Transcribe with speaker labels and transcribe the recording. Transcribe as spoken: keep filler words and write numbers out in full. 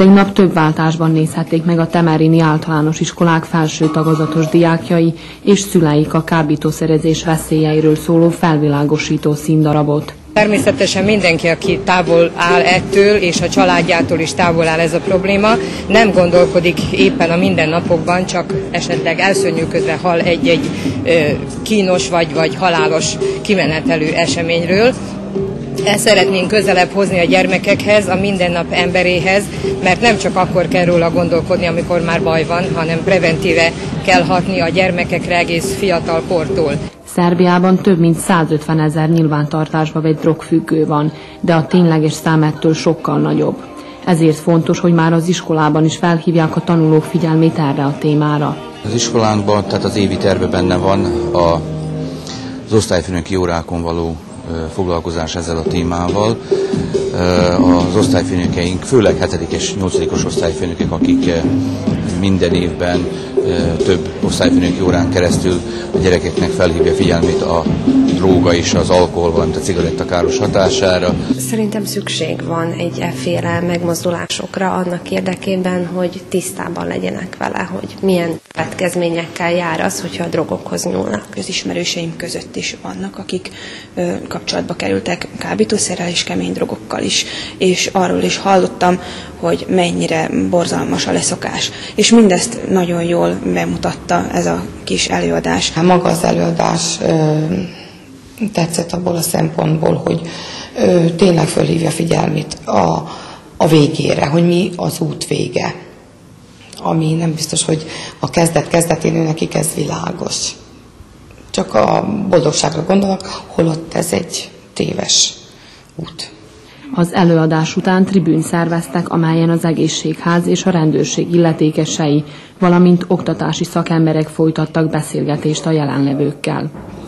Speaker 1: Tegnap több váltásban nézhették meg a temerini általános iskolák felső tagozatos diákjai és szüleik a kábítószerezés veszélyeiről szóló felvilágosító színdarabot.
Speaker 2: Természetesen mindenki, aki távol áll ettől, és a családjától is távol áll ez a probléma, nem gondolkodik éppen a mindennapokban, csak esetleg elszörnyűködve hall egy-egy kínos vagy, vagy halálos kimenetelű eseményről. Ezt szeretnénk közelebb hozni a gyermekekhez, a mindennap emberéhez, mert nem csak akkor kell róla gondolkodni, amikor már baj van, hanem preventíve kell hatni a gyermekekre egész fiatal kortól.
Speaker 1: Szerbiában több mint százötven ezer nyilvántartásba vett drogfüggő van, de a tényleges szám ettől sokkal nagyobb. Ezért fontos, hogy már az iskolában is felhívják a tanulók figyelmét erre a témára.
Speaker 3: Az iskolánkban, tehát az évi terve benne van a, az osztályfőnöki órákon való foglalkozás ezzel a témával. Az osztályfőnökeink, főleg hetedik és nyolcadikos osztályfőnökök, akik minden évben több osztályfőnöki órán keresztül a gyerekeknek felhívja figyelmét a dróga és az alkohol, valamint a cigaretta káros hatására.
Speaker 4: Szerintem szükség van egy efféle megmozdulásokra annak érdekében, hogy tisztában legyenek vele, hogy milyen következményekkel jár az, hogyha a drogokhoz nyúlnak.
Speaker 5: Az ismerőseim között is vannak, akik ö, kapcsolatba kerültek kábítószerrel és kemény drogokkal is, és arról is hallottam, hogy mennyire borzalmas a leszokás. És mindezt nagyon jól bemutatta ez a kis előadás.
Speaker 6: Maga az előadás ö, tetszett abból a szempontból, hogy ö, tényleg fölhívja figyelmét a, a végére, hogy mi az út vége. Ami nem biztos, hogy a kezdet kezdetén ő nekik ez világos. Csak a boldogságra gondolok, holott ez egy téves út.
Speaker 1: Az előadás után tribűn szerveztek, amelyen az egészségház és a rendőrség illetékesei, valamint oktatási szakemberek folytattak beszélgetést a jelenlevőkkel.